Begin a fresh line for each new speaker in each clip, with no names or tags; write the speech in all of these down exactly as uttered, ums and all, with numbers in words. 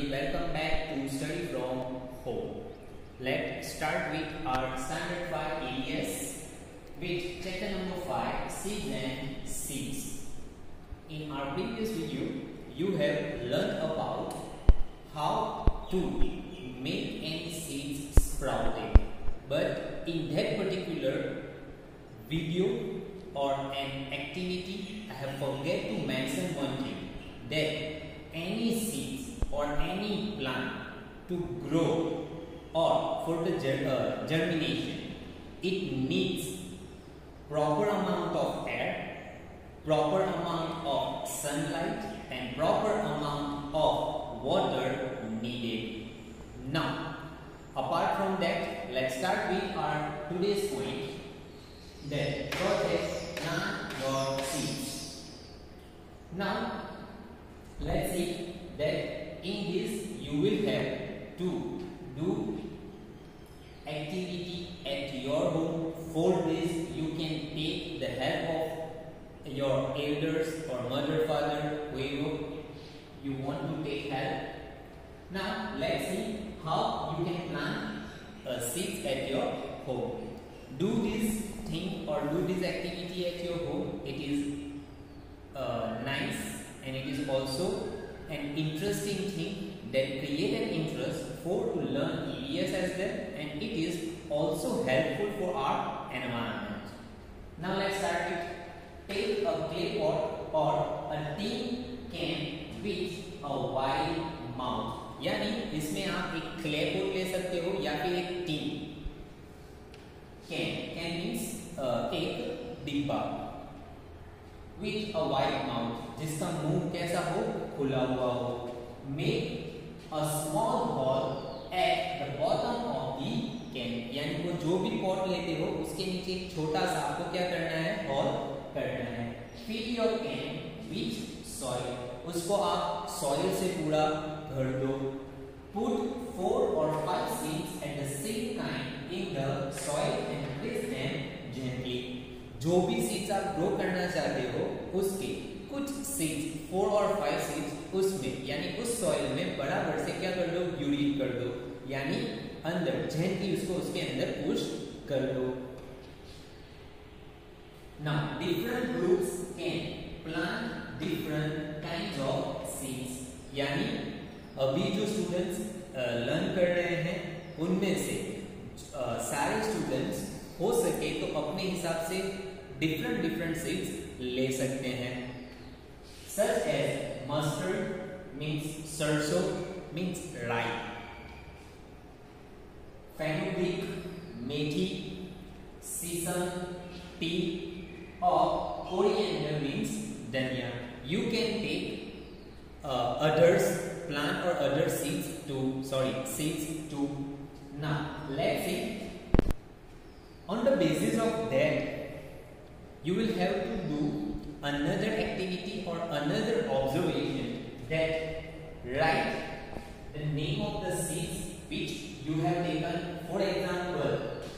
today welcome back to Study from Home. Let's start with our standard five E V S with chapter number five, seeds and seeds. In our previous video, you have learned about how to make any seeds sprouting. But in that particular video or an activity, I have forget to mention one thing, that any seeds or any plant to grow or for the ger uh, germination, it needs proper amount of air, proper amount of sunlight and proper amount of water needed. Now, apart from that, let's start with our today's point, that project plant your seeds. Now, let's see that in this you will have to do activity at your home. For this you can take the help of your elders or mother, father, whoever you want to take help. Now let's see how you can plant a seeds at your home. Do this thing or do this activity at your home. It is uh, nice. And it is also an interesting thing that create an interest for to learn E V S as well, and it is also helpful for our environment. Now let's start with, take a clay pot or a tin can with a wide mouth. यानी इसमें आप एक clay pot ले सकते हो या फिर एक tin can. Can means uh, एक डिब्बा with a wide mouth, जिसका मुंह कैसा हो, खुला हुआ हो. Make a small hole at the bottom of the can. यानी वो जो भी पॉट लेते हो उसके नीचे एक छोटा सा आपको क्या करना है, हॉल करना है. Fill your can with soil. उसको आप soil से पूरा भर दो. Put four or five seeds at the same time in the soil and place them gently. जो भी सीड्स आप ग्रो करना चाहते हो उसके कुछ सीड्स, फोर और फाइव सीड्स उसमें यानी उस सॉइल में बराबर से क्या कर दो, यूरिन कर दो, यानी अंदर जेंटली उसको उसके अंदर पुश कर दो. Now different groups can plant different kinds of seeds. यानी अभी जो स्टूडेंट्स लर्न कर रहे हैं उनमें से uh, सारे स्टूडेंट्स हो सके तो अपने हिसाब से डिफरेंट डिफरेंट सीड्स ले सकते हैं. Such as mustard means sarson means rai, fenugreek methi, sesame और coriander means dhaniya. You can take others plant और other seeds too sorry seeds too. Now let's see. On the basis of that, you will have to do another activity or another observation, that write the name of the seeds which you have taken. For example,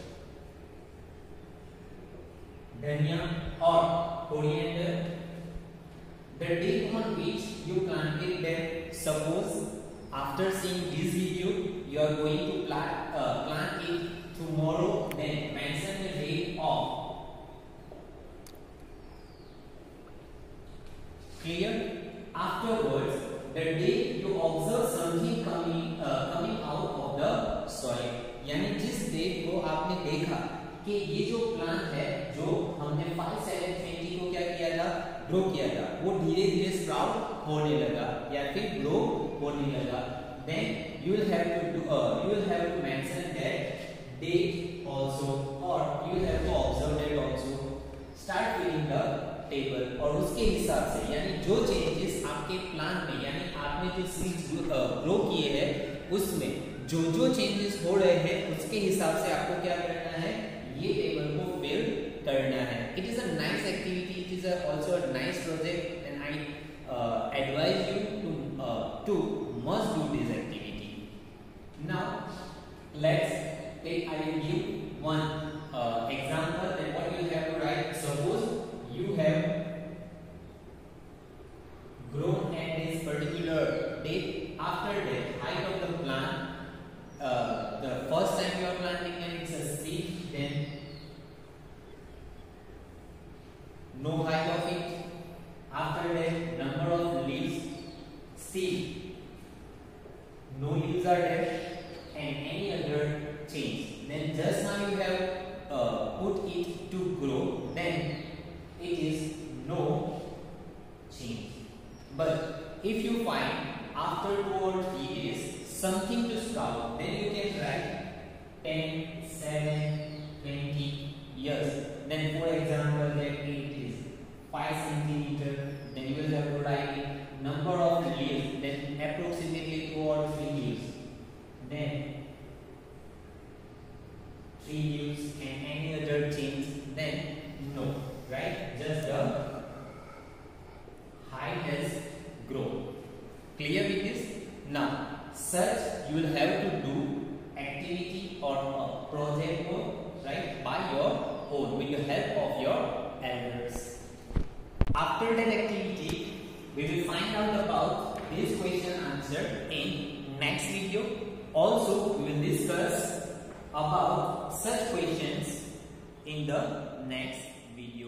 dhania or coriander, the date on which you planted them. Suppose after seeing this video, you are going to plant, uh, plant it tomorrow, then mention the date of. Clear? Afterwards, the day you observe something coming uh, coming out of the soil, यानी जिस date को आपने देखा कि ये जो plant है जो हमने फाइव सेवन ट्वेंटी को क्या किया था, ग्रो किया था, वो धीरे धीरे स्प्राउट होने लगा या फिर ग्रो होने लगा. Then you will have to do, uh, you will have to mention that date also, or you will have to observe that also. Start filling the table और उसके हिसाब से यानी जो चेंजेस आपके प्लान में यानी आपने जो सीड्स ग्रो किए हैं उसमें जो जो चेंजेस हो रहे हैं उसके हिसाब से आपको क्या करना है, ये टेबल को फिल करना है. It is a nice activity, it is also a nice project and I advise you to to must do this activity. Now let's take, I will give one uh, example that what you have to write. Suppose you have grown at this particular date. After that, But if you find after two or three days something to sprout, then you can write ten, seven, twenty years. Then for example that it is five centimeter, then you will have to write number of leaves, then approximately two or three leaves, then three leaves and any other things, then no, right? Just the height has grown. Clear with this? Now, such you will have to do activity or a project work, right, by your own with the help of your elders. After that activity, we will find out about this question answer in next video. Also, we will discuss about such questions in the next video.